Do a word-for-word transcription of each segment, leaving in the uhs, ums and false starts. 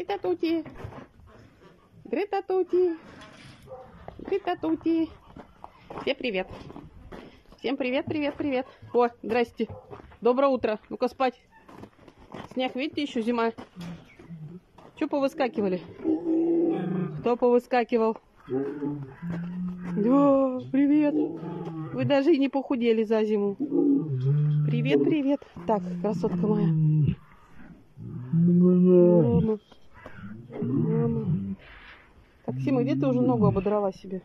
Грита Тути. Грита Тути. Грита Тути. Всем привет. Всем привет, привет, привет. О, здрасте. Доброе утро. Ну-ка спать. Снег, видите, еще зима. Че повыскакивали? Кто повыскакивал? Да, привет. Вы даже и не похудели за зиму. Привет, привет. Так, красотка моя. Мама. Мама. Так, Сима, где ты уже ногу ободрала себе?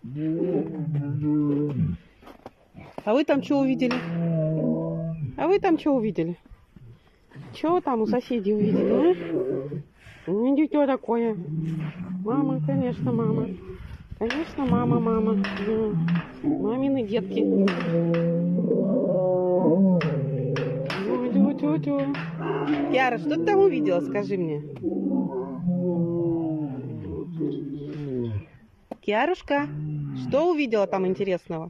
А вы там что увидели? А вы там что увидели? Что там у соседей увидели, а? Не дитё такое. Мама, конечно, мама. Конечно, мама, мама. Да. Мамины детки. Тю-тю-тю-тю. Киара, что ты там увидела, скажи мне? Киарушка, что увидела там интересного?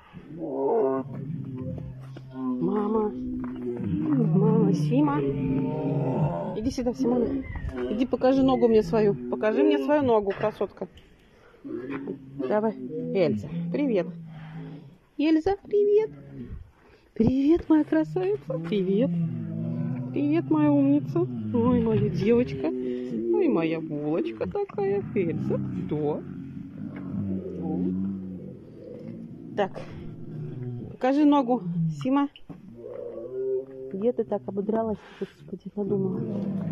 Мама. Мама, Сима. Иди сюда, Симона. Иди покажи ногу мне свою. Покажи мне свою ногу, красотка. Давай. Эльза, привет. Эльза, привет. Привет, моя красавица. Привет. Привет, моя умница. Ой, моя девочка. Ой, моя булочка такая. Эльза, что? Так. Покажи ногу, Сима. Где ты так ободралась, господи, подумала.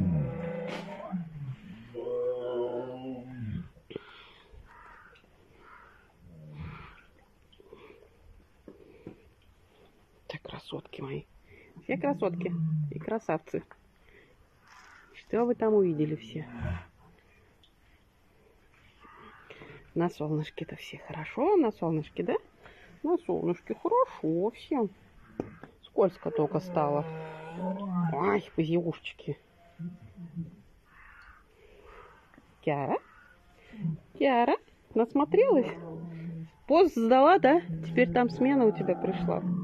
Так, красотки мои. Все красотки и красавцы. Что вы там увидели все? На солнышке-то все хорошо, на солнышке, да? На солнышке хорошо всем. Скользко только стало. Ай, позевушечки. Киара? Киара? Насмотрелась? Пост сдала, да? Теперь там смена у тебя пришла.